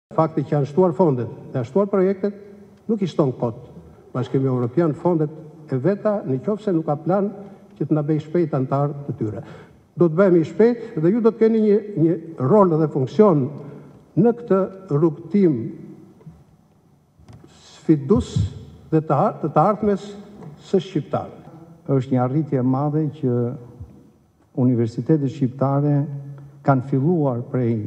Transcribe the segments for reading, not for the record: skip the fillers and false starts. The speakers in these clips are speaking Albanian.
Fakti që janë shtuar fondet dhe janë shtuar projektet, nuk i shton kot. Bashkimi Evropian fondet e veta, në qoftë se nuk ka plan që të na bëj shpejt antar të tyre. Do të bëhemi shpejt dhe ju do të keni një rol dhe funksion në këtë rrugtim sfidus dhe të ardhmes së shqiptarëve. Është një arritje e madhe që universitetet shqiptare kanë filluar prej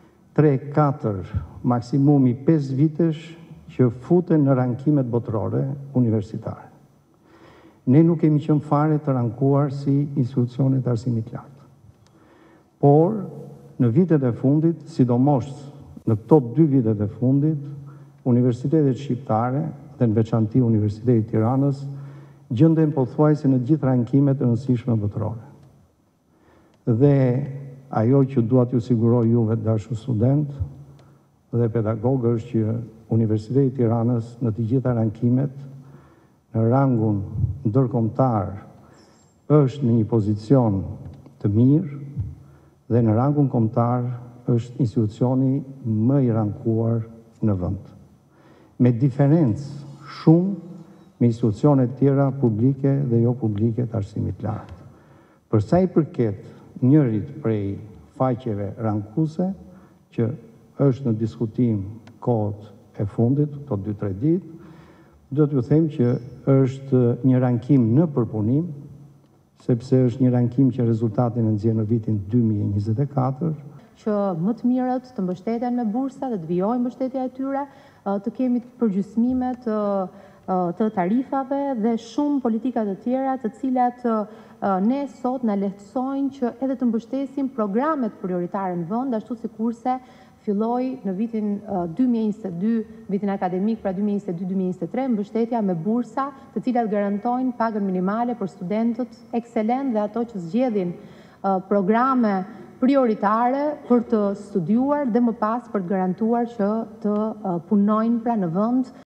3-4, maksimumi 5 vitesh që futen në rankimet botërore universitare. Ne nuk kemi qenë fare të rankuar si institucionet arsimit lartë. Por, në vitet e fundit, sidomos në këto 2 vitet e fundit, universitetet shqiptare, dhe në veçanti Universiteti i Tiranës, gjenden pothuajse në gjithë rankimet e rëndësishme botërore. Dhe ajo që dua t'ju siguroj juve dashur student dhe pedagogë është që Universiteti i Tiranës në të gjitha rankimet, në rangun ndërkombëtar është në një pozicion të mirë dhe në rangun kombëtar është institucioni më i rankuar në vend. Me diferencë shumë me institucionet tjera publike dhe jo publike të arsimit lartë. Për sa i përket njërit prej faqeve rankuese, që është në diskutim kohët e fundit, këto 2-3 ditë, do t'ju them që është një rankim në përpunim, sepse është një rankim që rezultatin e nxjerr në vitin 2024, që më të mirët të mbështeten me bursa dhe të vijojnë mbështetja e tyre, të kemi përgjysmimet të tarifave dhe shumë politikat të tjera të cilat ne sot na lehtësojnë që edhe të mbështesim programet prioritare në vend, ashtu sikurse filloi në vitin 2022, vitin akademik pra 2022-2023, mbështetja me bursa të cilat garantojnë pagën minimale për studentët ekselent dhe ato që zgjedhin programe prioritare për të studiuar dhe më pas për të garantuar që të punojnë pra në vend.